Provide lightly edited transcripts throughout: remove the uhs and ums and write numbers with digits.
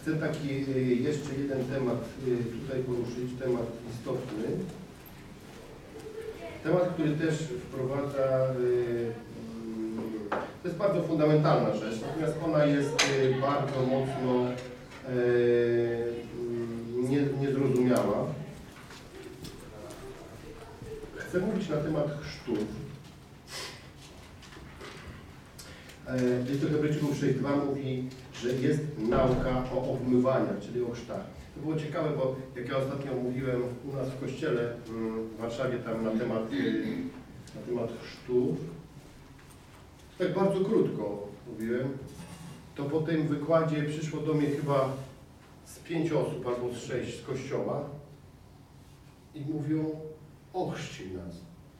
Chcę taki jeszcze jeden temat tutaj poruszyć, temat istotny. Temat, który też wprowadza, to jest bardzo fundamentalna rzecz, natomiast ona jest bardzo mocno niezrozumiała. Chcę mówić na temat chrztów. List do Hebrajczyków 6:2 mówi, że jest nauka o obmywaniach, czyli o chrztach. To było ciekawe, bo jak ja ostatnio mówiłem u nas w kościele w Warszawie tam na temat chrztów, tak bardzo krótko mówiłem, to po tym wykładzie przyszło do mnie chyba z 5 osób albo z 6 z kościoła i mówią: ochrzcij nas.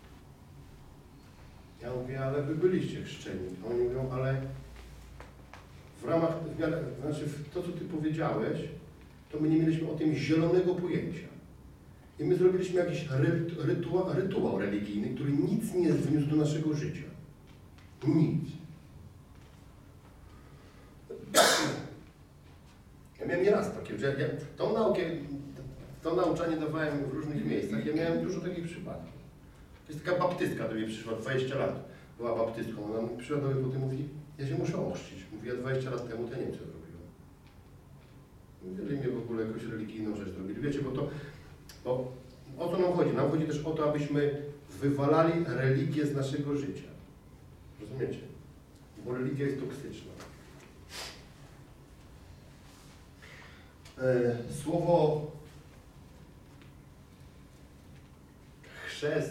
Ja mówię: ale wy byliście chrzczeni. A oni mówią: ale w ramach, znaczy to, co ty powiedziałeś, to my nie mieliśmy o tym zielonego pojęcia. I my zrobiliśmy jakiś rytuał religijny, który nic nie wniósł do naszego życia. Nic. Ja miałem nieraz takie, że ja tą naukę, to nauczanie dawałem w różnych miejscach. Ja miałem dużo takich przypadków. To jest taka baptystka do mnie przyszła, 20 lat była baptystką. Ona przyszła do mnie potem i mówi: ja się muszę ochrzcić. Mówi: ja 20 lat temu to nie wiem, co zrobiłem. Jeżeli mnie w ogóle jakąś religijną rzecz zrobili. Wiecie, bo o co nam chodzi? Nam chodzi też o to, abyśmy wywalali religię z naszego życia. Rozumiecie? Bo religia jest toksyczna. Słowo chrzest,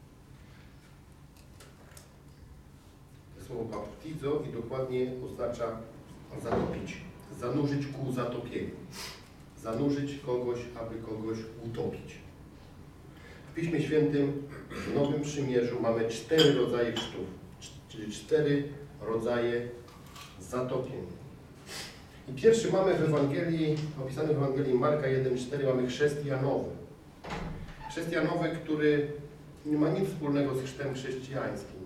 słowo baptizo i dokładnie oznacza zatopić, zanurzyć ku zatopieniu, zanurzyć kogoś, aby kogoś utopić. W Piśmie Świętym w Nowym Przymierzu mamy 4 rodzaje chrztów, czyli 4 rodzaje zatopień. I pierwszy mamy w Ewangelii, opisany w Ewangelii Marka 1:4, mamy chrzest Janowy. Chrzest Janowy, który nie ma nic wspólnego z chrztem chrześcijańskim.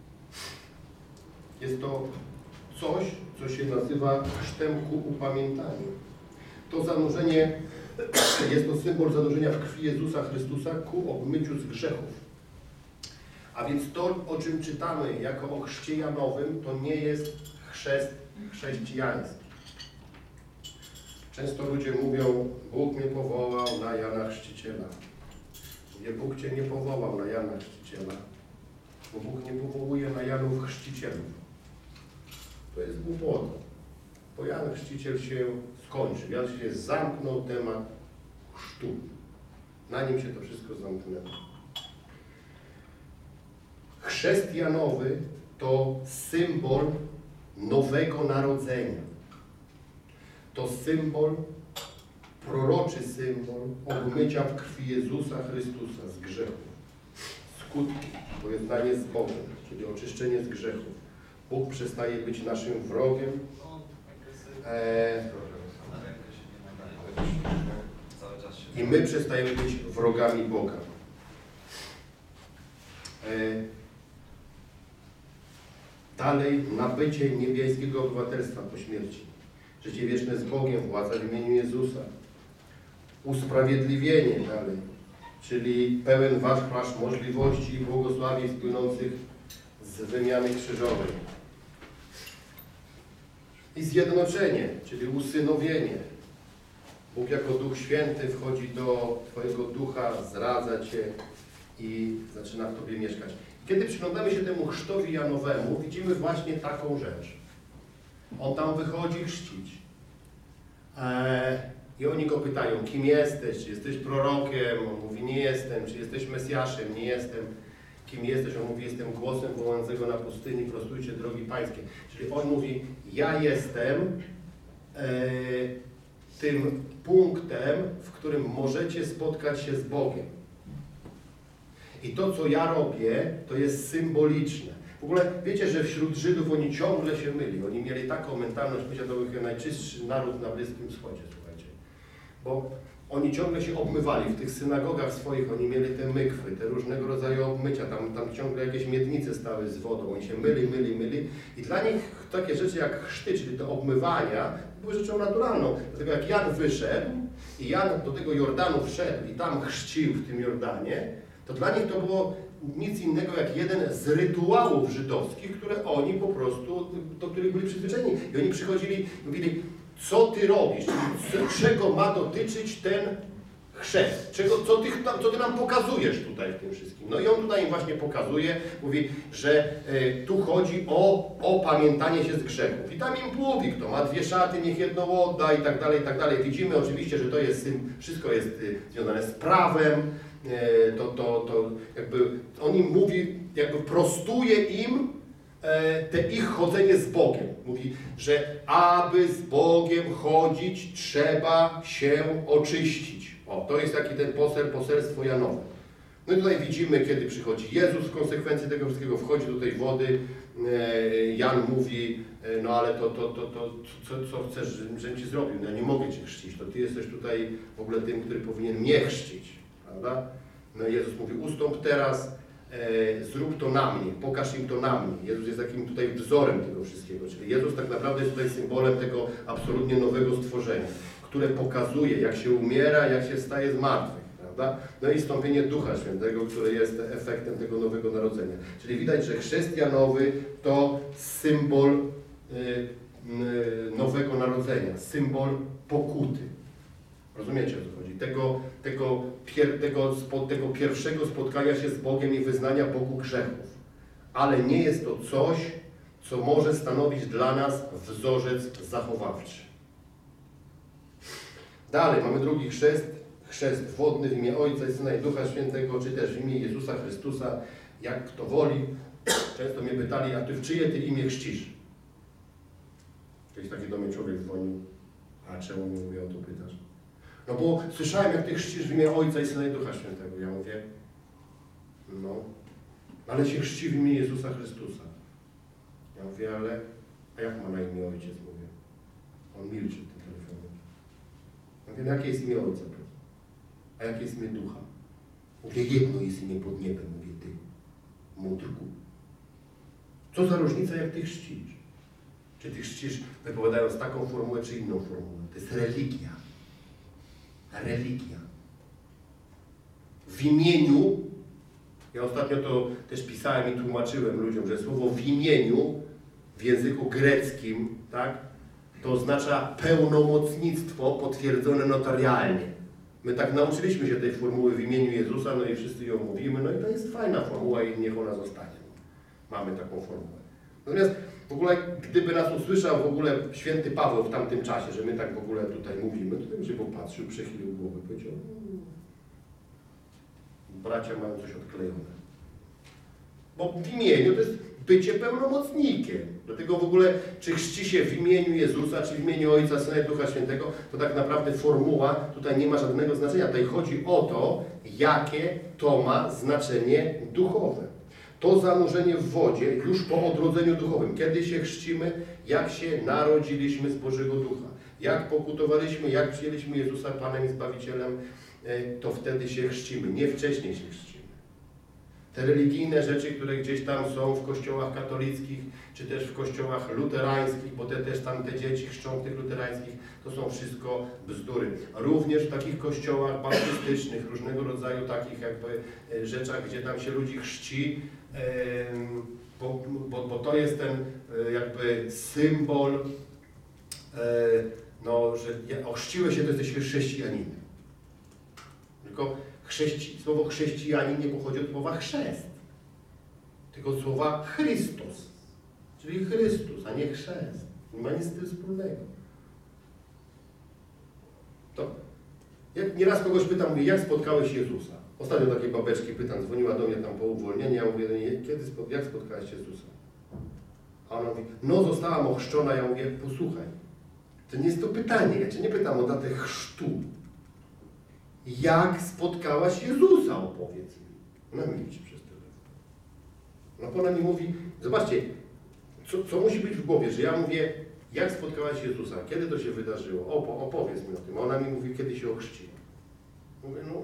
Jest to coś, co się nazywa chrztem ku upamiętaniu. To zanurzenie jest to symbol zanurzenia w krwi Jezusa Chrystusa ku obmyciu z grzechów. A więc to, o czym czytamy jako o chrzcie Janowym, to nie jest chrzest chrześcijański. Często ludzie mówią: Bóg mnie powołał na Jana Chrzciciela. Mówię: Bóg Cię nie powołał na Jana Chrzciciela, bo Bóg nie powołuje na Janów Chrzcicielów. To jest głupota. Bo Jan Chrzciciel się skończył. Jan się zamknął temat chrztu. Na nim się to wszystko zamknęło. Chrzest Janowy to symbol nowego narodzenia. To symbol, proroczy symbol obmycia w krwi Jezusa Chrystusa z grzechów. Skutki, pojednanie z Bogiem, czyli oczyszczenie z grzechów. Bóg przestaje być naszym wrogiem. I my przestajemy być wrogami Boga. Dalej, nabycie niebiańskiego obywatelstwa po śmierci. Życie wieczne z Bogiem, władza w imieniu Jezusa. Usprawiedliwienie dalej, czyli pełen wachlarz możliwości i błogosławieństw płynących z wymiany krzyżowej. I zjednoczenie, czyli usynowienie. Bóg jako Duch Święty wchodzi do Twojego ducha, zdradza Cię i zaczyna w Tobie mieszkać. Kiedy przyglądamy się temu chrztowi Janowemu, widzimy właśnie taką rzecz. On tam wychodzi chrzcić. I oni go pytają: kim jesteś? Czy jesteś prorokiem? On mówi: nie jestem. Czy jesteś Mesjaszem? Nie jestem. Kim jesteś? On mówi: jestem głosem wołającego na pustyni, prostujcie drogi pańskie. Czyli on mówi: ja jestem tym punktem, w którym możecie spotkać się z Bogiem. I to, co ja robię, to jest symboliczne. W ogóle wiecie, że wśród Żydów oni ciągle się myli. Oni mieli taką mentalność, bycia to był najczystszy naród na Bliskim Wschodzie, słuchajcie. Bo oni ciągle się obmywali w tych synagogach swoich, oni mieli te mykwy, te różnego rodzaju obmycia, tam ciągle jakieś miednice stały z wodą, oni się myli. I dla nich takie rzeczy jak chrzty, czyli te obmywania, były rzeczą naturalną. Dlatego jak Jan wyszedł i Jan do tego Jordanu wszedł i tam chrzcił w tym Jordanie, to dla nich to było nic innego jak jeden z rytuałów żydowskich, które oni po prostu, do których byli przyzwyczajeni. I oni przychodzili i mówili, co ty robisz, czyli czego ma dotyczyć ten chrzest, co ty nam pokazujesz tutaj w tym wszystkim. No i on tutaj im właśnie pokazuje, mówi, że tu chodzi o opamiętanie się z grzechów. I tam im mówi, kto ma 2 szaty, niech jedną odda i tak dalej, i tak dalej. Widzimy oczywiście, że to jest, wszystko jest związane z prawem, to jakby on im mówi, jakby prostuje im te ich chodzenie z Bogiem. Mówi, że aby z Bogiem chodzić, trzeba się oczyścić. O, to jest taki ten poselstwo Janowe. No i tutaj widzimy, kiedy przychodzi Jezus w konsekwencji tego wszystkiego, wchodzi do tej wody, Jan mówi, no ale co chcesz, żebym Ci zrobił? No ja nie mogę Cię chrzcić, to Ty jesteś tutaj w ogóle tym, który powinien mnie chrzcić, prawda? No i Jezus mówi, ustąp teraz, zrób to na mnie, pokaż im to na mnie. Jezus jest takim tutaj wzorem tego wszystkiego, czyli Jezus tak naprawdę jest tutaj symbolem tego absolutnie nowego stworzenia, które pokazuje, jak się umiera, jak się wstaje z martwych, prawda? No i stąpienie Ducha Świętego, które jest efektem tego nowego narodzenia. Czyli widać, że chrzest Janowy to symbol nowego narodzenia, symbol pokuty. Rozumiecie, o co chodzi? Tego pierwszego spotkania się z Bogiem i wyznania Bogu grzechów. Ale nie jest to coś, co może stanowić dla nas wzorzec zachowawczy. Dalej mamy drugi chrzest wodny w imię Ojca i Syna i Ducha Świętego, czy też w imię Jezusa Chrystusa, jak kto woli. Często mnie pytali, a Ty w czyje Ty imię chrzcisz? Kiedyś taki do mnie człowiek dzwonił, a czemu mnie o to pytasz? No bo słyszałem, jak Ty chrzcisz w imię Ojca i Syna i Ducha Świętego. Ja mówię, no, ale się chrzci w imię Jezusa Chrystusa. Ja mówię, a jak ma na imię Ojciec? Mówię. On milczy w tym telefonie. Ja mówię, no jakie jest imię Ojca? A jakie jest imię Ducha? Mówię, jedno jest imię pod niebem. Mówię, Ty, mądrku. Co za różnica, jak Ty chrzcisz? Czy Ty chrzcisz, wypowiadając taką formułę, czy inną formułę? To jest religia. Religia. W imieniu, ja ostatnio to też pisałem i tłumaczyłem ludziom, że słowo w imieniu w języku greckim, tak, to oznacza pełnomocnictwo potwierdzone notarialnie. My tak nauczyliśmy się tej formuły w imieniu Jezusa, no i wszyscy ją mówimy, no i to jest fajna formuła i niech ona zostanie. Mamy taką formułę. Natomiast w ogóle, gdyby nas usłyszał w ogóle święty Paweł w tamtym czasie, że my tak w ogóle tutaj mówimy, to bym się popatrzył, przechylił głowę, powiedział, bracia mają coś odklejone. Bo w imieniu to jest bycie pełnomocnikiem. Dlatego w ogóle, czy chrzci się w imieniu Jezusa, czy w imieniu Ojca, Syna i Ducha Świętego, to tak naprawdę formuła tutaj nie ma żadnego znaczenia. Tutaj chodzi o to, jakie to ma znaczenie duchowe. To zanurzenie w wodzie już po odrodzeniu duchowym. Kiedy się chrzcimy, jak się narodziliśmy z Bożego Ducha. Jak pokutowaliśmy, jak przyjęliśmy Jezusa Panem i Zbawicielem, to wtedy się chrzcimy. Nie wcześniej się chrzcimy. Te religijne rzeczy, które gdzieś tam są w kościołach katolickich, czy też w kościołach luterańskich, bo też tam te dzieci chrzczą tych luterańskich, to są wszystko bzdury. Również w takich kościołach baptystycznych, różnego rodzaju takich jakby rzeczach, gdzie tam się ludzi chrzci, bo to jest ten jakby symbol, no, że ochrzciłeś się, to jesteś chrześcijaninem. Tylko słowo chrześcijanin nie pochodzi od słowa chrzest, tylko od słowa Chrystus, czyli Chrystus, a nie chrzest. Nie ma nic z tym wspólnego. To ja nieraz kogoś pytam, mówię, jak spotkałeś Jezusa? Ostatnio takiej babeczki pytam, dzwoniła do mnie tam po uwolnieniu, ja mówię, jak spotkałeś Jezusa? A ona mówi, no zostałam ochrzczona, ja mówię, posłuchaj, to nie jest to pytanie, ja Cię nie pytam o datę chrztu. Jak spotkałaś Jezusa, opowiedz mi. Ona milczy przez telefon. No ona mi mówi, zobaczcie, co musi być w głowie, że ja mówię, jak spotkałaś Jezusa, kiedy to się wydarzyło, opowiedz mi o tym. Ona mi mówi, kiedy się ochrzciła. Mówię, no...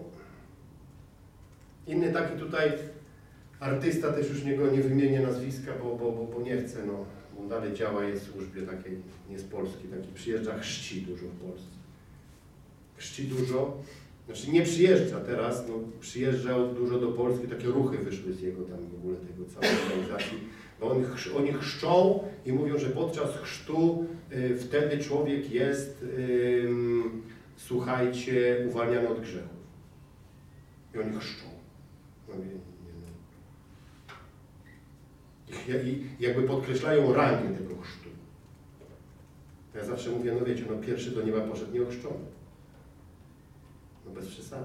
Inny taki tutaj artysta, też już nie wymienię nazwiska, bo nie chcę, no, On dalej działa, jest w służbie takiej, nie z Polski, taki przyjeżdża, chrzci dużo w Polsce. Chrzci dużo, znaczy nie przyjeżdża teraz, no przyjeżdża dużo do Polski, takie ruchy wyszły z jego tam w ogóle tego całej organizacji. No oni chrzczą i mówią, że podczas chrztu wtedy człowiek jest, słuchajcie, uwalniany od grzechów. I oni chrzczą. No, I jakby podkreślają rangę tego chrztu. Ja zawsze mówię, no wiecie, no pierwszy do nieba poszedł nieochrzczony. No bez przesady.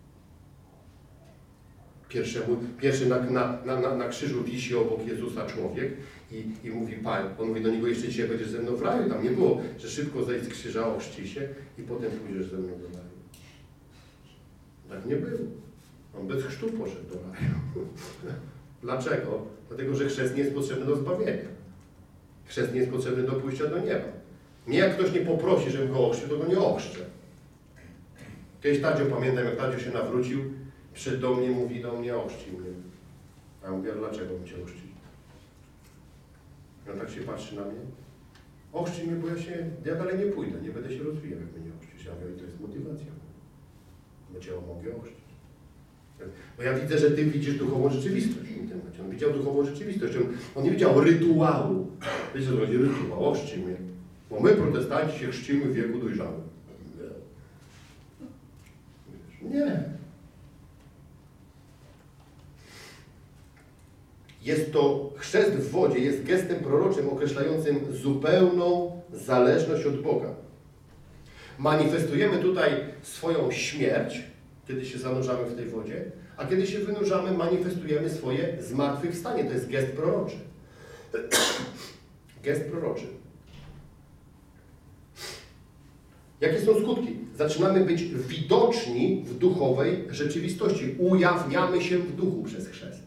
Pierwszy na krzyżu wisi obok Jezusa człowiek i mówi Pan, on mówi do niego, jeszcze dzisiaj będziesz ze mną w raju. Tam nie było, że szybko zejdź z krzyża, ochrzci się i potem pójdziesz ze mną do raju. Tak nie było. On bez chrztu poszedł do raju. Dlaczego? Dlatego, że chrzest nie jest potrzebny do zbawienia. Chrzest nie jest potrzebny do pójścia do nieba. Nie jak ktoś nie poprosi, żebym go ochrzcił, to go nie ochrzczę. Kiedyś Tadzio, pamiętam jak Tadzio się nawrócił, przyszedł do mnie, mówi do mnie, ochrzcił mnie. A ja mówię, a dlaczego bym cię ochrzcił? On tak się patrzy na mnie. Ochrzcił mnie, bo ja dalej nie pójdę, nie będę się rozwijał, jak mnie nie ochrzcisz. Ja mówię, to jest motywacja. Bo cię mogę ochrzcić. Bo ja widzę, że ty widzisz duchową rzeczywistość w tym temacie. On widział duchową rzeczywistość. On nie widział rytuału. Wiecie, co to chodzi? Rytuał. Ochrzci mnie. Bo my, protestanci, się chrzcimy w wieku dojrzałym. Nie. Jest to, chrzest w wodzie jest gestem proroczym określającym zupełną zależność od Boga. Manifestujemy tutaj swoją śmierć, kiedy się zanurzamy w tej wodzie, a kiedy się wynurzamy, manifestujemy swoje zmartwychwstanie. To jest gest proroczy. Gest proroczy. Jakie są skutki? Zaczynamy być widoczni w duchowej rzeczywistości. Ujawniamy się w duchu przez chrzest.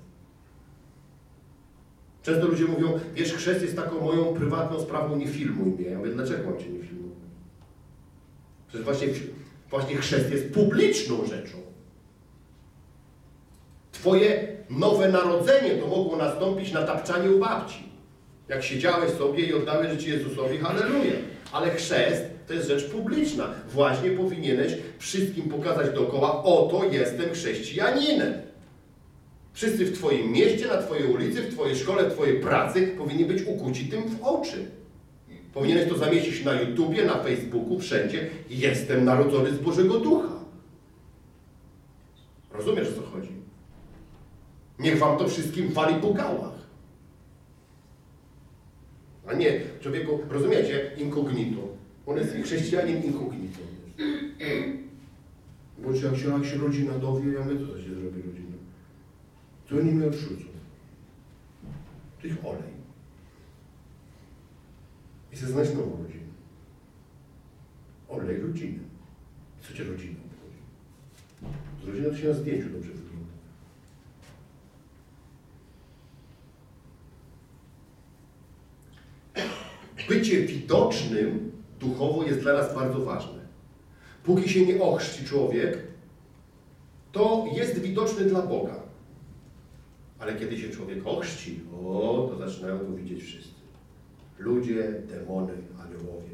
Często ludzie mówią, wiesz, chrzest jest taką moją prywatną sprawą, nie filmuj mnie. Ja mówię, dlaczego mam cię nie filmować? Przecież właśnie chrzest jest publiczną rzeczą. Twoje nowe narodzenie to mogło nastąpić na tapczanie u babci. Jak siedziałeś sobie i oddałeś życie Jezusowi, halleluja. Ale chrzest to jest rzecz publiczna. Właśnie powinieneś wszystkim pokazać dookoła, oto jestem chrześcijaninem. Wszyscy w Twoim mieście, na Twojej ulicy, w Twojej szkole, w Twojej pracy powinni być ukuci tym w oczy. Powinieneś to zamieścić na YouTubie, na Facebooku, wszędzie. Jestem narodzony z Bożego Ducha. Rozumiesz, o co chodzi? Niech wam to wszystkim wali po gałach. A nie, człowieku, rozumiecie, incognito. On jest chrześcijanin incognito. Bo jak się rodzina dowie, ja mówię, co to się zrobi rodzina? Co oni mnie odrzucą? To ich olej. I chcę znać nową rodzinę. Olej rodzinę. Co cię rodzina obchodzi? Z rodziną to się na zdjęciu dobrze wygląda. Bycie widocznym duchowo jest dla nas bardzo ważne. Póki się nie ochrzci człowiek, to jest widoczny dla Boga. Ale kiedy się człowiek ochrzci, to zaczynają to widzieć wszyscy. Ludzie, demony, aniołowie.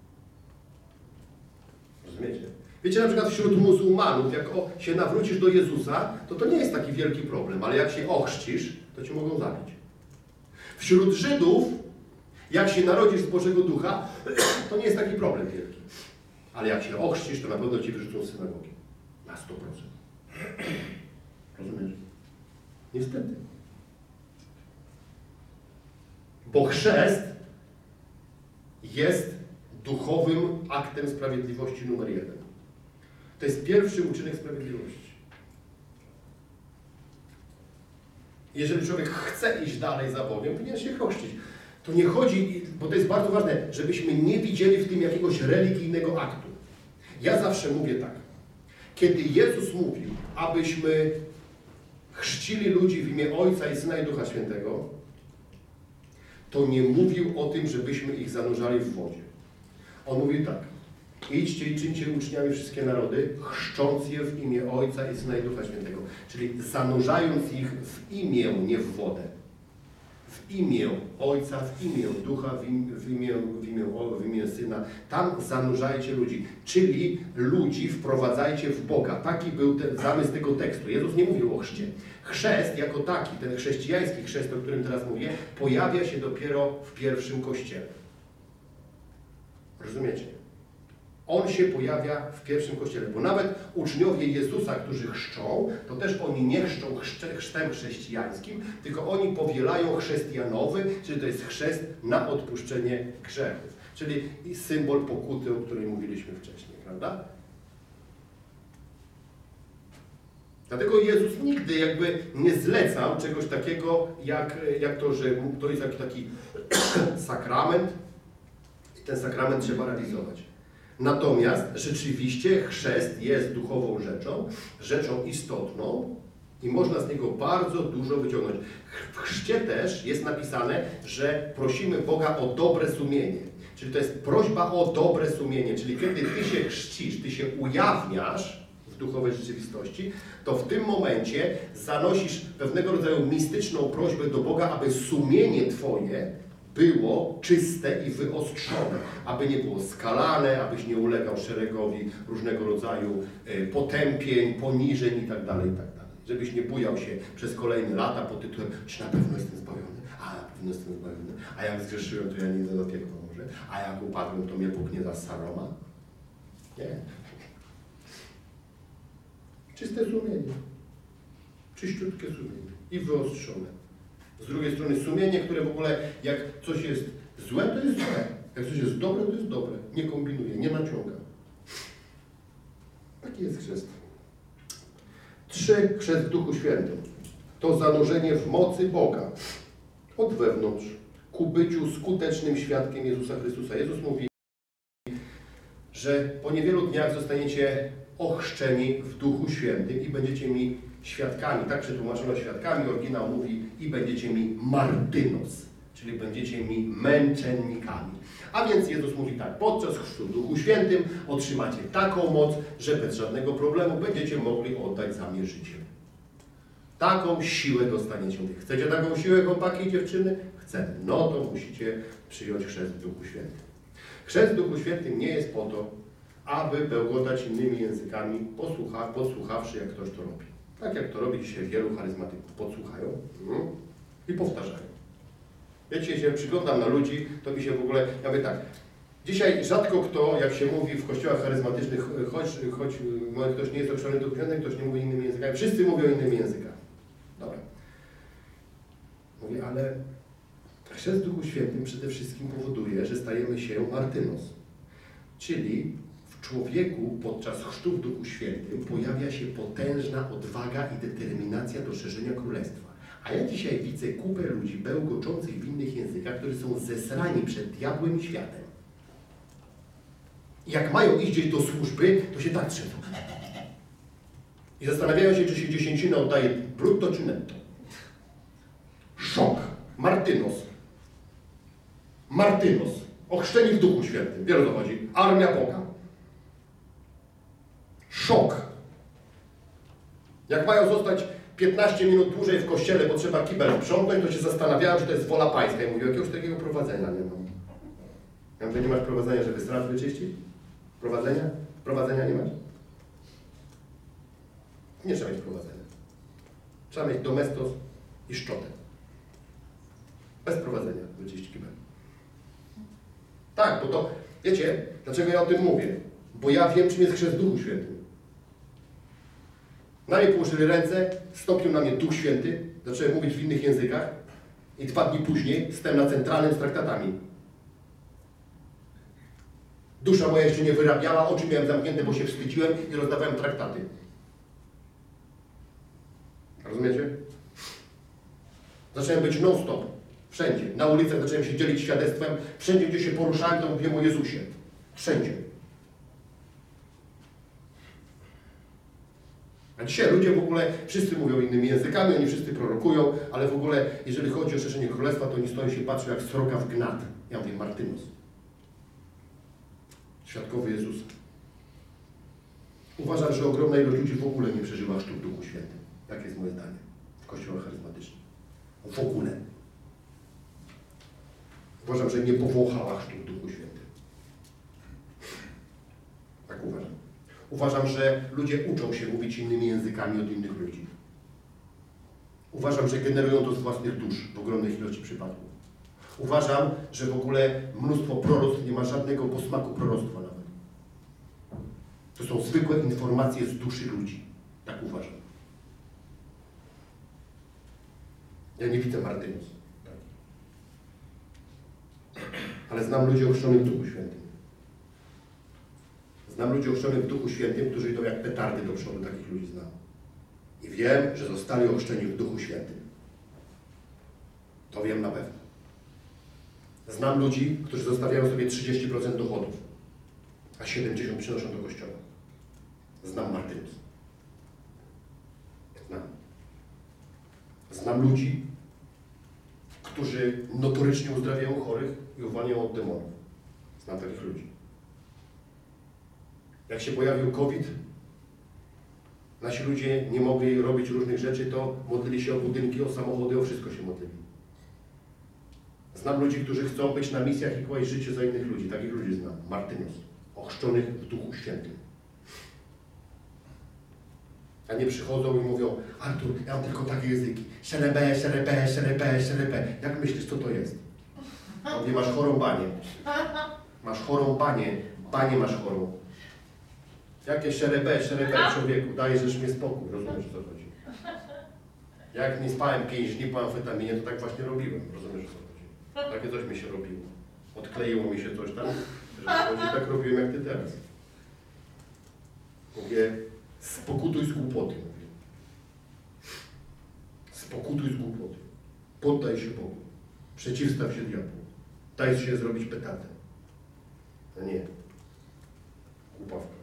Rozumiecie? Wiecie, na przykład wśród muzułmanów, jak się nawrócisz do Jezusa, to nie jest taki wielki problem, ale jak się ochrzcisz, to cię mogą zabić. Wśród Żydów, jak się narodzisz z Bożego Ducha, to nie jest taki problem wielki. Ale jak się ochrzcisz, to na pewno cię wyrzucą z synagogi. Na 100%. Rozumiesz? Niestety. Bo chrzest jest duchowym aktem sprawiedliwości numer 1. To jest pierwszy uczynek sprawiedliwości. Jeżeli człowiek chce iść dalej za Bogiem, powinien się chrzcić. To nie chodzi, bo to jest bardzo ważne, żebyśmy nie widzieli w tym jakiegoś religijnego aktu. Ja zawsze mówię tak. Kiedy Jezus mówił, abyśmy chrzcili ludzi w imię Ojca i Syna i Ducha Świętego, to nie mówił o tym, żebyśmy ich zanurzali w wodzie. On mówił tak. Idźcie i czyńcie uczniami wszystkie narody, chrzcząc je w imię Ojca i Syna i Ducha Świętego. Czyli zanurzając ich w imię, nie w wodę. w imię Ojca, w imię Ducha, w imię Syna. Tam zanurzajcie ludzi, czyli ludzi wprowadzajcie w Boga. Taki był ten zamysł tego tekstu. Jezus nie mówił o chrzcie. Chrzest jako taki, ten chrześcijański chrzest, o którym teraz mówię, pojawia się dopiero w pierwszym Kościele. Rozumiecie? On się pojawia w pierwszym Kościele, bo nawet uczniowie Jezusa, którzy chrzczą, to też oni nie chrzczą chrztem chrześcijańskim, tylko oni powielają chrzest Janowy, czyli to jest chrzest na odpuszczenie grzechów. Czyli symbol pokuty, o której mówiliśmy wcześniej, prawda? Dlatego Jezus nigdy jakby nie zlecał czegoś takiego, jak to, że to jest taki sakrament i ten sakrament trzeba realizować. Natomiast rzeczywiście chrzest jest duchową rzeczą istotną i można z niego bardzo dużo wyciągnąć. W chrzcie też jest napisane, że prosimy Boga o dobre sumienie. Czyli to jest prośba o dobre sumienie. Czyli kiedy Ty się chrzcisz, Ty się ujawniasz w duchowej rzeczywistości, to w tym momencie zanosisz pewnego rodzaju mistyczną prośbę do Boga, aby sumienie Twoje było czyste i wyostrzone, aby nie było skalane, abyś nie ulegał szeregowi różnego rodzaju potępień, poniżeń itd., żebyś nie bujał się przez kolejne lata pod tytułem, czy na pewno jestem zbawiony, a na pewno jestem zbawiony, a jak zgrzeszyłem, to ja nie idę do piekła może, a jak upadłem, to mnie Bóg nie da z Saroma. Nie. Czyste sumienie, czyściutkie sumienie i wyostrzone. Z drugiej strony sumienie, które w ogóle jak coś jest złe, to jest złe. Jak coś jest dobre, to jest dobre. Nie kombinuje, nie naciąga. Taki jest chrzest. 3. Chrzest w Duchu Świętym. To zanurzenie w mocy Boga. Od wewnątrz. Ku byciu skutecznym świadkiem Jezusa Chrystusa. Jezus mówi, że po niewielu dniach zostaniecie ochrzczeni w Duchu Świętym i będziecie mi świadkami, tak przetłumaczono świadkami, oryginał mówi i będziecie mi martynos, czyli będziecie mi męczennikami. A więc Jezus mówi tak, podczas chrztu w Duchu Świętym otrzymacie taką moc, że bez żadnego problemu będziecie mogli oddać za mnie życie. Taką siłę dostaniecie. Chcecie taką siłę, chłopaki i dziewczyny? Chcemy. No to musicie przyjąć chrzest w Duchu Świętym. Chrzest w Duchu Świętym nie jest po to, aby bełkotać innymi językami, podsłuchawszy, jak ktoś to robi. Tak jak to robi dzisiaj wielu charyzmatyków. Podsłuchają i powtarzają. Wiecie, się przyglądam na ludzi, to mi się w ogóle, ja mówię tak, dzisiaj rzadko kto, jak się mówi w kościołach charyzmatycznych, choć ktoś nie jest określony Duchu Świętym, ktoś nie mówi innymi językami, wszyscy mówią innymi językami. Dobra. Mówię, ale chrzest w Duchu Świętym przede wszystkim powoduje, że stajemy się martynos. Czyli w człowieku podczas chrztu w Duchu Świętym pojawia się potężna odwaga i determinacja do szerzenia Królestwa. A ja dzisiaj widzę kupę ludzi bełkoczących w innych językach, którzy są zesrani przed diabłem i światem. I jak mają iść gdzieś do służby, to się tak trzęsą. I zastanawiają się, czy się dziesięcina oddaje brutto czy netto. Szok. Martynos. Martynos. Ochrzczeni w Duchu Świętym. Wiele o to chodzi. Armia Boga. Szok. Jak mają zostać 15 minut dłużej w kościele, bo trzeba kibel sprzątnąć, to się zastanawiałem, czy to jest wola pańska. I mówię, jakiegoś takiego prowadzenia nie mam. Ja mówię, nie masz prowadzenia, żeby straż wyczyścić? Prowadzenia? Prowadzenia nie masz? Nie trzeba mieć prowadzenia. Trzeba mieć domestos i szczotę. Bez prowadzenia wyczyścić kibel. Tak, bo to, wiecie, dlaczego ja o tym mówię? Bo ja wiem, czym jest chrzest w Duchu Świętym. Na mnie położyli ręce, stąpił na mnie Duch Święty, zacząłem mówić w innych językach i 2 dni później stałem na centralnym z traktatami. Dusza moja jeszcze nie wyrabiała, oczy miałem zamknięte, bo się wstydziłem i rozdawałem traktaty. Rozumiecie? Zacząłem być non-stop. Wszędzie. Na ulicach zacząłem się dzielić świadectwem. Wszędzie, gdzie się poruszałem, to mówiłem o Jezusie. Wszędzie. A dzisiaj ludzie w ogóle, wszyscy mówią innymi językami, oni wszyscy prorokują, ale w ogóle, jeżeli chodzi o szerzenie Królestwa, to oni stoją się patrzą jak sroka w gnat. Ja mówię, Martynos. Świadkowy Jezusa. Uważam, że ogromna ilość ludzi w ogóle nie przeżywa chrztu w Duchu Świętym. Takie jest moje zdanie w kościołach charyzmatycznych. W ogóle. Uważam, że nie powąchała chrztu w Duchu Świętym. Tak uważam. Uważam, że ludzie uczą się mówić innymi językami od innych ludzi. Uważam, że generują to z własnych dusz w ogromnej ilości przypadków. Uważam, że w ogóle mnóstwo proroctw nie ma żadnego posmaku proroctwa nawet. To są zwykłe informacje z duszy ludzi. Tak uważam. Ja nie widzę Martynus. Ale znam ludzi ochrzczonych w Duchu Świętym. Znam ludzi ochrzczonych w Duchu Świętym, którzy idą jak petardy do przodu, takich ludzi znam. I wiem, że zostali ochrzczeni w Duchu Świętym. To wiem na pewno. Znam ludzi, którzy zostawiają sobie 30% dochodów, a 70% przynoszą do Kościoła. Znam Martynus. Znam. Znam ludzi, którzy notorycznie uzdrawiają chorych i uwalniają od demonów. Znam takich ludzi. Jak się pojawił COVID, nasi ludzie nie mogli robić różnych rzeczy, to modlili się o budynki, o samochody, o wszystko się modlili. Znam ludzi, którzy chcą być na misjach i kłaść życie za innych ludzi. Takich ludzi znam. Martynus. Ochrzczonych w Duchu Świętym. A nie przychodzą i mówią: Artur, ja mam tylko takie języki. Szerebe, szerebe, szerebe, szerebe. Jak myślisz, co to jest? Mówię: masz chorą banię. Masz chorą banię. Banię masz chorą. Jakie szerebe, szerebe, człowieku? Dajesz mnie spokój. Rozumiesz, o co chodzi? Jak nie spałem 5 dni po amfetaminie, to tak właśnie robiłem. Rozumiesz, o co chodzi? Takie coś mi się robiło. Odkleiło mi się coś tam. Że tak robiłem jak ty teraz. Mówię: spokutuj z głupoty. Mówię. Spokutuj z głupoty. Poddaj się Bogu. Przeciwstaw się diabłu. Daj się zrobić petatę. No nie. Głupawka.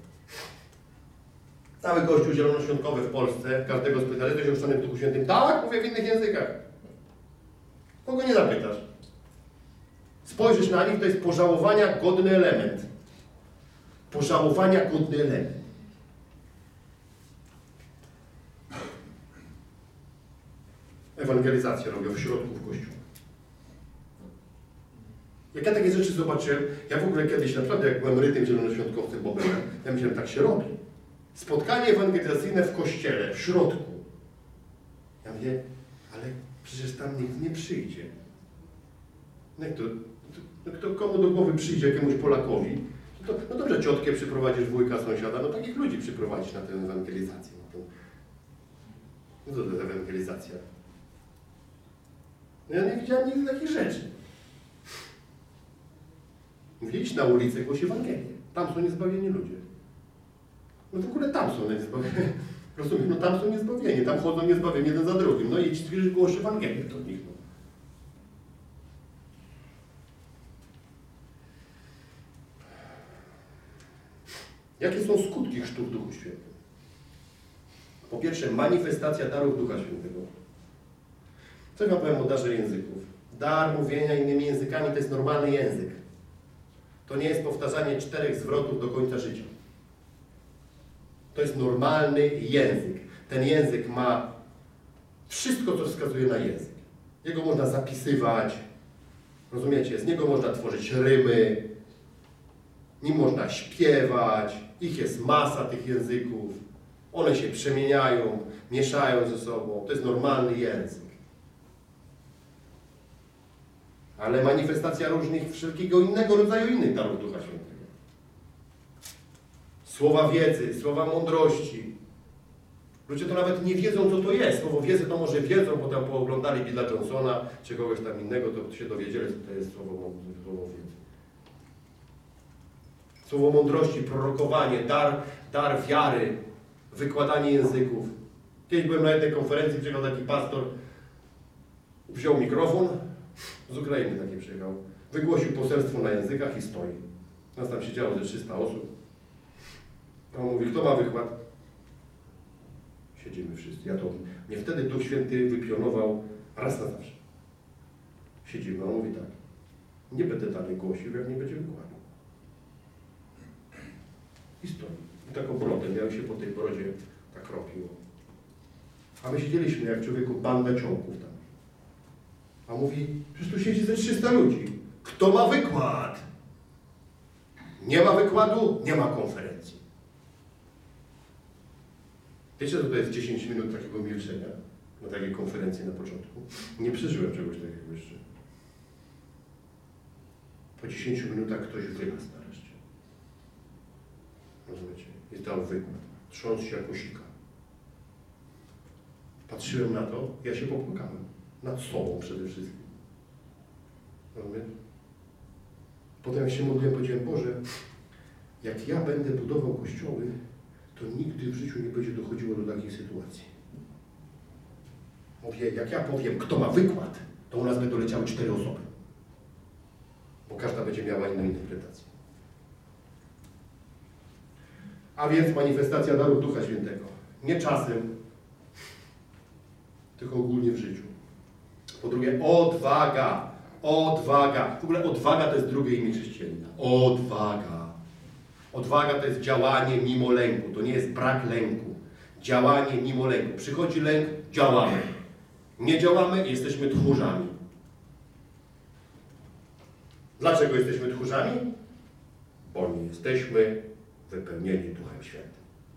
Cały Kościół zielonoświątkowy w Polsce, każdego spytali: jesteś ochrzczony w Duchu Świętym? Tak, mówię w innych językach. Kogo nie zapytasz? Spojrzysz na nich, to jest pożałowania godny element. Pożałowania godny element. Ewangelizację robią w środku w Kościoła. Jak ja takie rzeczy zobaczyłem, ja w ogóle kiedyś naprawdę, jak byłem rytym zielonoświątkowcem Bobem, ja myślałem, tak się robi. Spotkanie ewangelizacyjne w kościele, w środku. Ja mówię: ale przecież tam nikt nie przyjdzie. No jak to komu do głowy przyjdzie, jakiemuś Polakowi? No dobrze, ciotkę przyprowadzisz, wujka, sąsiada, no takich ludzi przyprowadzić na tę ewangelizację. No to jest ewangelizacja. No ja nie widziałem nigdy takich rzeczy. Mówię: idź na ulicę, głoś Ewangelię. Tam są niezbawieni ludzie. No w ogóle tam są niezbawieni. Rozumiem, no tam są niezbawieni. Tam chodzą niezbawieni jeden za drugim. No idź, głoś Ewangelię do nich. No. Jakie są skutki chrztu w Duchu Świętym? Po pierwsze, manifestacja darów Ducha Świętego. Co ja powiem o darze języków? Dar mówienia innymi językami to jest normalny język. To nie jest powtarzanie 4 zwrotów do końca życia. To jest normalny język. Ten język ma wszystko, co wskazuje na język. Jego można zapisywać, rozumiecie? Z niego można tworzyć rymy, nim można śpiewać. Ich jest masa, tych języków. One się przemieniają, mieszają ze sobą. To jest normalny język. Ale manifestacja różnych, wszelkiego innego rodzaju innych darów Ducha Świętego. Słowa wiedzy, słowa mądrości. Ludzie to nawet nie wiedzą, co to jest. Słowo wiedzy to może wiedzą, bo tam pooglądali Billa Johnsona, czy kogoś tam innego, to się dowiedzieli, co to jest słowo wiedzy. Słowo mądrości, prorokowanie, dar wiary, wykładanie języków. Kiedyś byłem na jednej konferencji, przyjechał taki pastor, wziął mikrofon, z Ukrainy taki przyjechał, wygłosił poselstwo na językach i stoi. Nas tam siedziało ze 300 osób. A on mówi: kto ma wykład? Siedzimy wszyscy. Mnie wtedy Duch Święty wypionował raz na zawsze. Siedzimy, a on mówi tak: nie będę dalej głosił, jak nie będzie wykładu. I stoi. I taką brodę miał się po tej brodzie tak robiło. A my siedzieliśmy jak człowieku banda ciągów tam. A mówi: przecież tu siedzi ze 300 ludzi. Kto ma wykład? Nie ma wykładu, nie ma konferencji. Wiecie, że to jest 10 minut takiego milczenia na takiej konferencji na początku? Nie przeżyłem czegoś takiego jeszcze. Po 10 minutach ktoś wygasł nareszcie. Rozumiecie? I dał wykład. Trząsł się jak osika. Patrzyłem na to, ja się popłakałem. Nad sobą przede wszystkim. Rozumiecie? Potem jak się modliłem, powiedziałem, Boże, jak ja będę budował kościoły, to nigdy w życiu nie będzie dochodziło do takiej sytuacji. Mówię, jak ja powiem, kto ma wykład, to u nas będą leciały 4 osoby. Bo każda będzie miała inną interpretację. A więc manifestacja darów Ducha Świętego. Nie czasem, tylko ogólnie w życiu. Po drugie, odwaga. Odwaga. W ogóle odwaga to jest drugie imię chrześcijanina. Odwaga. Odwaga to jest działanie mimo lęku. To nie jest brak lęku. Działanie mimo lęku. Przychodzi lęk, działamy. Nie działamy, jesteśmy tchórzami. Dlaczego jesteśmy tchórzami? Bo nie jesteśmy wypełnieni Duchem Świętym.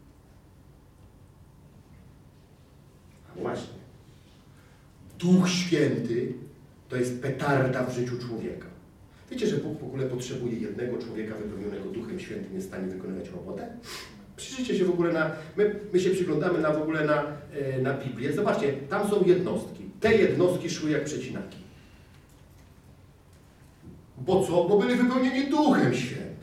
A właśnie. Duch Święty to jest petarda w życiu człowieka. Wiecie, że Bóg w ogóle potrzebuje jednego człowieka wypełnionego Duchem Świętym, jest w stanie wykonywać robotę? Przyjrzyjcie się w ogóle na... My się przyglądamy w ogóle na Biblię. Zobaczcie, tam są jednostki. Te jednostki szły jak przecinaki. Bo co? Bo byli wypełnieni Duchem Świętym.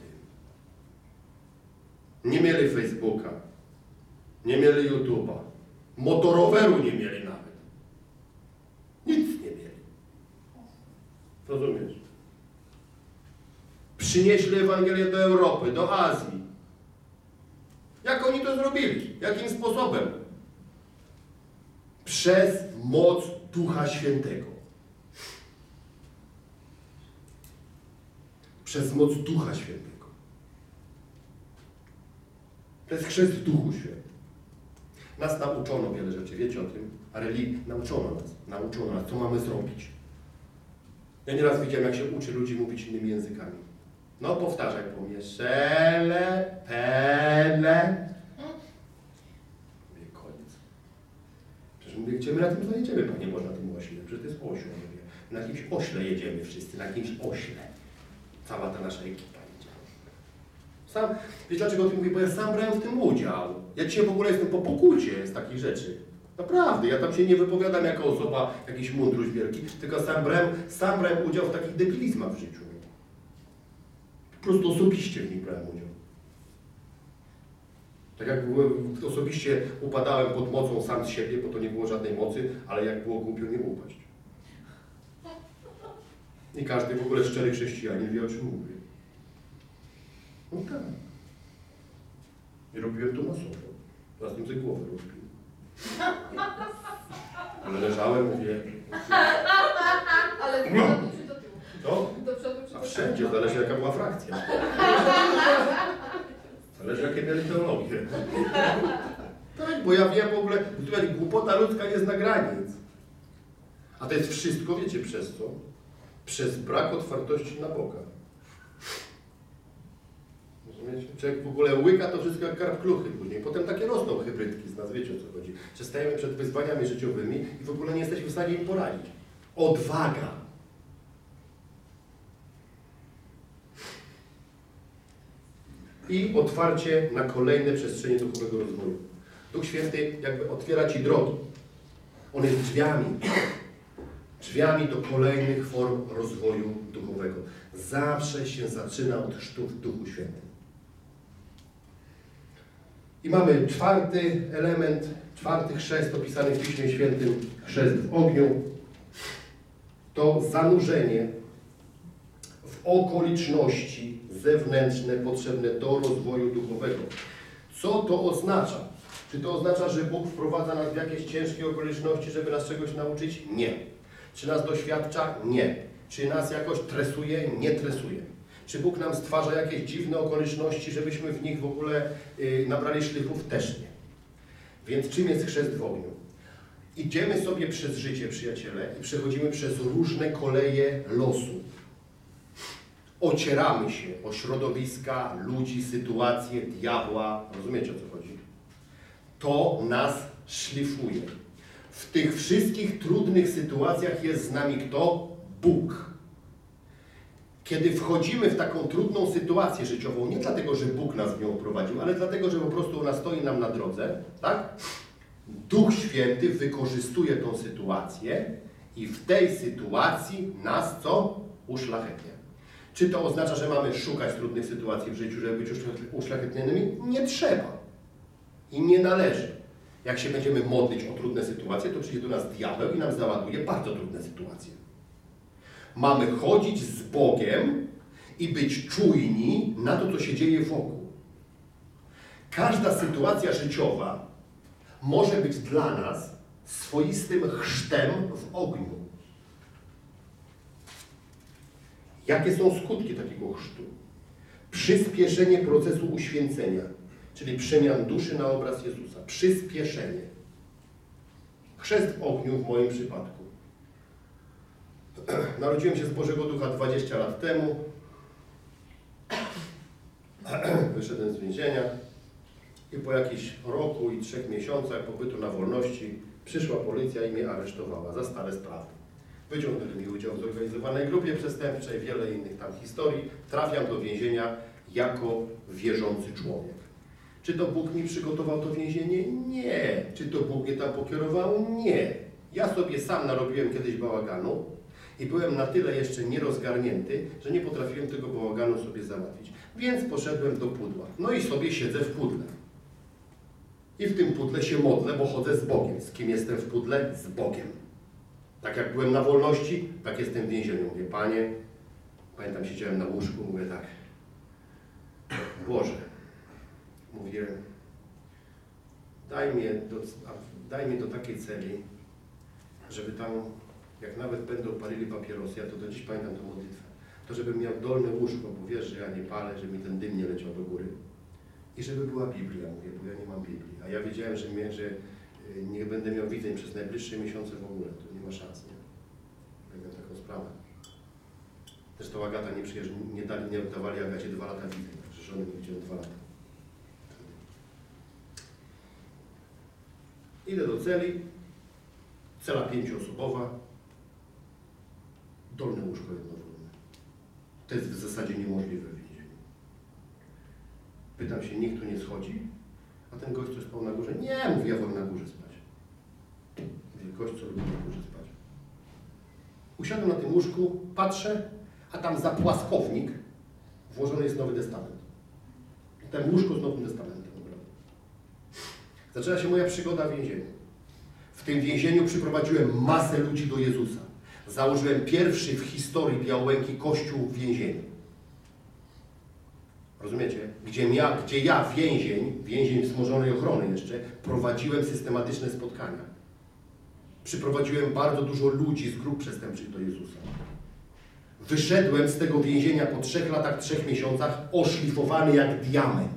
Nie mieli Facebooka. Nie mieli YouTube'a. Motoroweru nie mieli nawet. Nic nie mieli. Rozumiesz? Przynieśli Ewangelię do Europy, do Azji. Jak oni to zrobili? Jakim sposobem? Przez moc Ducha Świętego. Przez moc Ducha Świętego. To jest chrzest w Duchu Świętym. Nas nauczono wiele rzeczy, wiecie o tym? A religii nauczono nas, co mamy zrobić. Ja nieraz widziałem, jak się uczy ludzi mówić innymi językami. No powtarzaj po mnie. Szele, pele. Mówię, koniec. Przecież mówię, gdzie my na tym zajedziemy, Panie Boże, na tym ośle? Przecież to jest osioł. Mówię. Na jakimś ośle jedziemy wszyscy, na jakimś ośle. Cała ta nasza ekipa jedzie. Sam, wiesz dlaczego o tym mówię? Bo ja sam brałem w tym udział. Ja dzisiaj w ogóle jestem po pokucie z takich rzeczy. Naprawdę, ja tam się nie wypowiadam jako osoba, jakiś mądruś wielki, tylko sam brałem udział w takich debilizmach w życiu. Po prostu osobiście w nich brałem udział. Tak jak osobiście upadałem pod mocą sam z siebie, bo to nie było żadnej mocy, ale jak było głupio nie upaść. I każdy w ogóle szczery chrześcijanin wie, o czym mówię. No tak. I robiłem to masowo. Zaraz tym sobie głowę rozbił. Ale leżałem, mówię... Ale do przodu czy do tyłu? Co? Do przodu czy do A tyłu? wszędzie, zależy jaka była frakcja. Zależy jakie mieli teologię. Tak, bo ja wiem w ogóle, głupota ludzka nie zna granic. A to jest wszystko, wiecie przez co? Przez brak otwartości na Boga. Rozumiecie? Człowiek w ogóle łyka to wszystko jak karp kluchy później. Potem takie rosną hybrydki z nas, wiecie o co chodzi. Że stajemy przed wyzwaniami życiowymi i w ogóle nie jesteśmy w stanie im poradzić. Odwaga. I otwarcie na kolejne przestrzenie duchowego rozwoju. Duch Święty jakby otwiera ci drogi. On jest drzwiami. Drzwiami do kolejnych form rozwoju duchowego. Zawsze się zaczyna od chrztu w Duchu Świętym. I mamy czwarty element, czwarty chrzest opisany w Piśmie Świętym, chrzest w ogniu. To zanurzenie w okoliczności zewnętrzne potrzebne do rozwoju duchowego. Co to oznacza? Czy to oznacza, że Bóg wprowadza nas w jakieś ciężkie okoliczności, żeby nas czegoś nauczyć? Nie. Czy nas doświadcza? Nie. Czy nas jakoś tresuje? Nie tresuje. Czy Bóg nam stwarza jakieś dziwne okoliczności, żebyśmy w nich w ogóle nabrali szlifów? Też nie. Więc czym jest chrzest w ogniu? Idziemy sobie przez życie, przyjaciele, i przechodzimy przez różne koleje losu. ocieramy się o środowiska, ludzi, sytuacje, diabła. Rozumiecie, o co chodzi? To nas szlifuje. W tych wszystkich trudnych sytuacjach jest z nami kto? Bóg. Kiedy wchodzimy w taką trudną sytuację życiową, nie dlatego, że Bóg nas w nią prowadził, ale dlatego, że po prostu ona stoi nam na drodze, tak? Duch Święty wykorzystuje tą sytuację i w tej sytuacji nas co? Uszlachetnia. Czy to oznacza, że mamy szukać trudnych sytuacji w życiu, żeby być uszlachetnionymi? Nie trzeba. I nie należy. Jak się będziemy modlić o trudne sytuacje, to przyjdzie do nas diabeł i nam załaduje bardzo trudne sytuacje. Mamy chodzić z Bogiem i być czujni na to, co się dzieje wokół. Każda sytuacja życiowa może być dla nas swoistym chrztem w ogniu. Jakie są skutki takiego chrztu? Przyspieszenie procesu uświęcenia, czyli przemian duszy na obraz Jezusa. Przyspieszenie. Chrzest w ogniu w moim przypadku. Narodziłem się z Bożego Ducha 20 lat temu. Wyszedłem z więzienia i po jakimś roku i 3 miesiącach pobytu na wolności przyszła policja i mnie aresztowała za stare sprawy. Wyciągnęli mi udział w zorganizowanej grupie przestępczej, wiele innych tam historii. Trafiam do więzienia jako wierzący człowiek. Czy to Bóg mi przygotował to więzienie? Nie. Czy to Bóg mnie tam pokierował? Nie. Ja sobie sam narobiłem kiedyś bałaganu i byłem na tyle jeszcze nierozgarnięty, że nie potrafiłem tego bałaganu sobie załatwić. Więc poszedłem do pudła. No i sobie siedzę w pudle. I w tym pudle się modlę, bo chodzę z Bogiem. Z kim jestem w pudle? Z Bogiem. Tak jak byłem na wolności, tak jestem w więzieniu. Mówię, Panie, pamiętam, siedziałem na łóżku, mówię tak, Boże, mówię, daj mnie do takiej celi, żeby tam, jak nawet będą palili papierosy, ja to do dziś pamiętam tę modlitwę, to żebym miał dolne łóżko, bo wiesz, że ja nie palę, żeby mi ten dym nie leciał do góry. I żeby była Biblia, mówię, bo ja nie mam Biblii. A ja wiedziałem, że nie będę miał widzeń przez najbliższe miesiące w ogóle. To nie ma szans, nie? Ja miałem taką sprawę. Zresztą Agata nie przyjeżdża, nie dawali Agacie 2 lata widzeń, także żony nie widziałem 2 lata. Idę do celi, cela 5-osobowa, dolne łóżko jednowolne. To jest w zasadzie niemożliwe w więzieniu. Pytam się, nikt tu nie schodzi? A ten gość, co spał na górze? Nie, mówi, ja wolę na górze spać. Mówię, gość, co lubi na górze spać. Usiadłem na tym łóżku, patrzę, a tam za płaskownik włożony jest Nowy Testament. Tam łóżko z Nowym Testamentem. Zaczęła się moja przygoda w więzieniu. W tym więzieniu przyprowadziłem masę ludzi do Jezusa. Założyłem pierwszy w historii Białęki kościół w więzieniu. Rozumiecie? Gdzie ja więzień wzmożonej ochrony jeszcze, prowadziłem systematyczne spotkania. Przyprowadziłem bardzo dużo ludzi z grup przestępczych do Jezusa. Wyszedłem z tego więzienia po 3 latach, 3 miesiącach oszlifowany jak diament.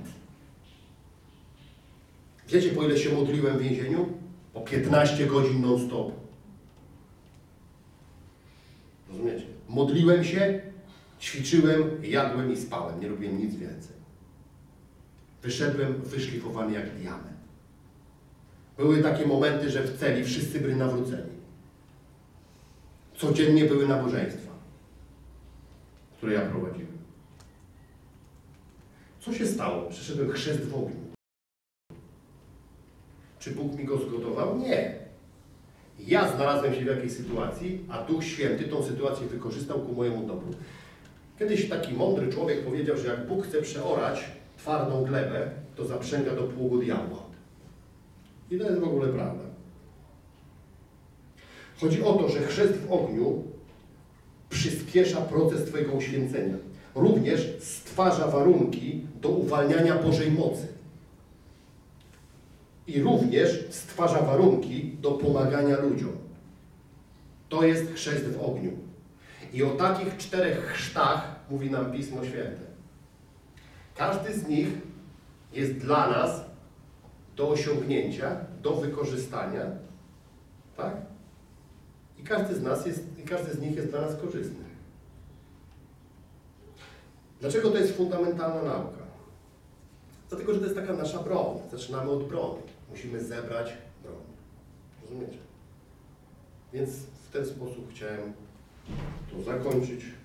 Wiecie, po ile się modliłem w więzieniu? Po 15 godzin non-stop. Rozumiecie? Modliłem się, ćwiczyłem, jadłem i spałem. Nie robiłem nic więcej. Wyszedłem wyszlifowany jak diament. Były takie momenty, że w celi wszyscy byli nawróceni. Codziennie były nabożeństwa, które ja prowadziłem. Co się stało? Przeszedłem chrzest w ogniu. Czy Bóg mi go zgotował? Nie. Ja znalazłem się w jakiejś sytuacji, a Duch Święty tą sytuację wykorzystał ku mojemu dobru. Kiedyś taki mądry człowiek powiedział, że jak Bóg chce przeorać twardą glebę, to zaprzęga do pługu diabła. I to jest w ogóle prawda. Chodzi o to, że chrzest w ogniu przyspiesza proces Twojego uświęcenia. Również stwarza warunki do uwalniania Bożej mocy. I również stwarza warunki do pomagania ludziom. To jest chrzest w ogniu. I o takich 4 chrztach mówi nam Pismo Święte. Każdy z nich jest dla nas do osiągnięcia, do wykorzystania, tak? I każdy z nich jest dla nas korzystny. Dlaczego to jest fundamentalna nauka? Dlatego, że to jest taka nasza broń. Zaczynamy od broni. Musimy zebrać broń. Rozumiecie? Więc w ten sposób chciałem to zakończyć.